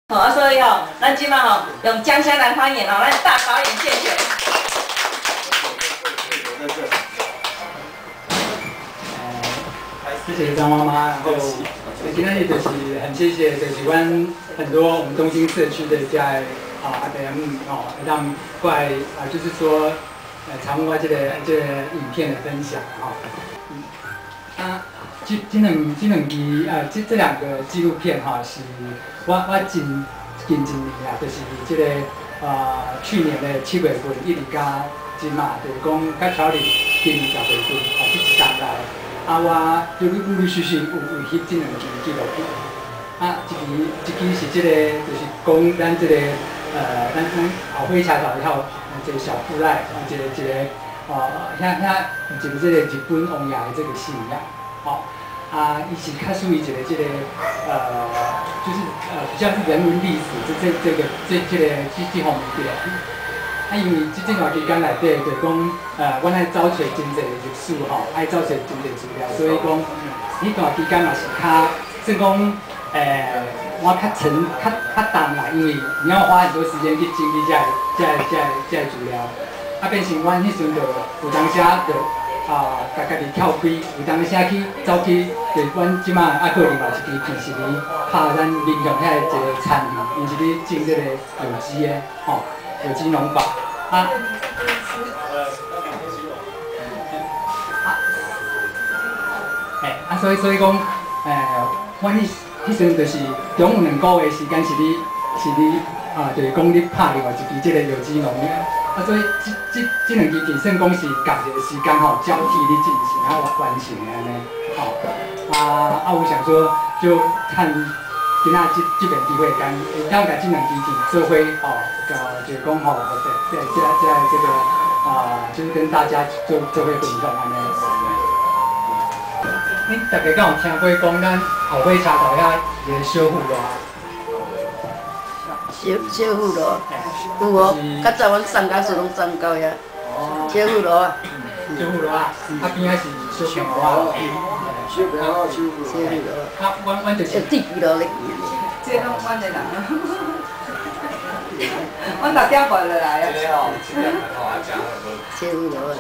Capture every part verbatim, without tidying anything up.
好、啊，所以吼、哦，咱即马吼用江山来欢迎哦，咱大导演谢谢。 谢谢张妈妈，然后今天也就是很谢谢就是阮很多我们东兴社区的在啊阿伯姆哦，让过来啊，就是说呃参与我这个这个影片的分享哈。嗯，啊，这这两这两集啊，这这两个纪录片哈，是我我近近一年啊，就是这个啊去年的七月份一直到今嘛，就是讲到调理今年十月份哦，这一三来。啊，我就陆陆续续有有翕这两支纪录片。啊，一支一支是这个，就是讲咱这个呃，咱咱后火车站了后，一个小富赖，啊，一个一个呃，遐遐有一个这个日本王爷的这个信仰，哦，啊，伊是较属于一个这个呃，就是呃比较是人文历史这这这个这这个这这方面的。啊，因为即这段期间内底，就讲，呃，阮爱找找真侪历史吼，爱找找真侪资料，所以讲，迄段期间嘛是较，算讲，诶、呃，我较沉、较较重啦，因为你要花很多时间去整理这这这这资料，啊，变成阮迄阵就有当时就啊，家家己跳飞，有当时去走去，就阮即马啊，个另外一支片是咧拍咱民雄遐一个产品，因是咧种这个有机的，吼、哦。有机农法啊，哎啊，所以所以讲，诶，阮迄迄阵就是中有两个月时间是你是你啊，就是讲你拍另外一支即个有机农业，啊，所以即即即两支片算讲是共一个时间吼交替咧进行，啊完完成的安尼，吼、啊啊，我想说就看。今仔这这边机会，干当甲这两支片做伙哦，呃，就是讲吼，对，这这这这个啊，就是跟大家做做伙分享安尼。你大家敢有听过讲咱后尾车头遐一个小富路？ 小小富路，有哦，较早阮三家厝拢站到遐。哦。小富路啊。 小富路啊，啊边仔是小平路啊。 小平路，小富路。小富路。 啊，阮阮就是。 地皮路咧。 这拢阮的人，阮六点半就来啊。 小富路啊。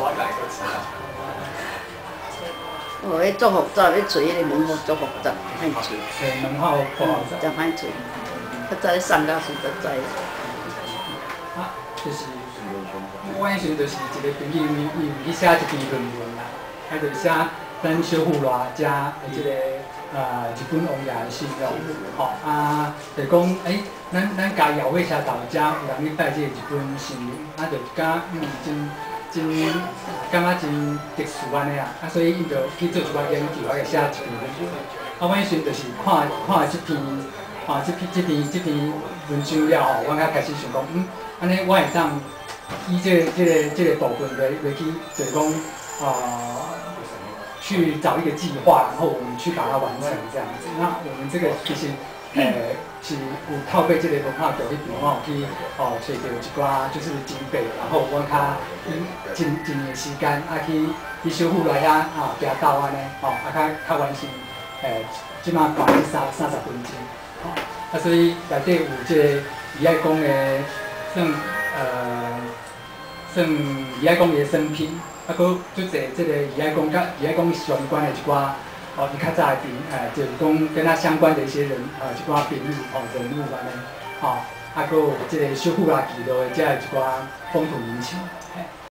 哦，迄足复杂，要找迄个门号足复杂，歹找。 嘿，门号不好找。 真歹找。较早咧三家厝就知。 啊，就是。我迄时就是一个朋友，伊伊去写一篇论文啦，啊，就写咱小富路加即个呃日本王爷的信用，吼啊，就讲诶，咱咱家后火车头遮有人去拜即个日本神明，啊，就感嗯真真感觉真特殊安尼啊，啊，所以伊就去做一寡研究，啊，写一篇论文。啊，我迄时就是看看即篇啊，即篇即篇即篇文章了后，我才开始想讲，嗯，安尼我会当。依这个、这个、这个部分来来去，就是讲，呃，去找一个计划，然后我们去把它完成这样子。那我们这个其实，呃，是有透过这个文化局迄边，我有去哦找到一寡就是经费，然后我较以真真的时间啊去去小富来遐啊行道安尼，哦啊较较完成，诶，即马百分之三三十分钟，哦啊所以内底有这个伊爱讲的算呃。算伊爱讲伊的生平，啊，佮足侪即个伊爱讲甲伊爱讲相关的一寡哦，伊较早的朋，诶，就是讲跟他相关的一些人，呃，一寡朋友哦人物安尼，吼，啊，佮有即个小富啦记录的，遮一寡风土民情。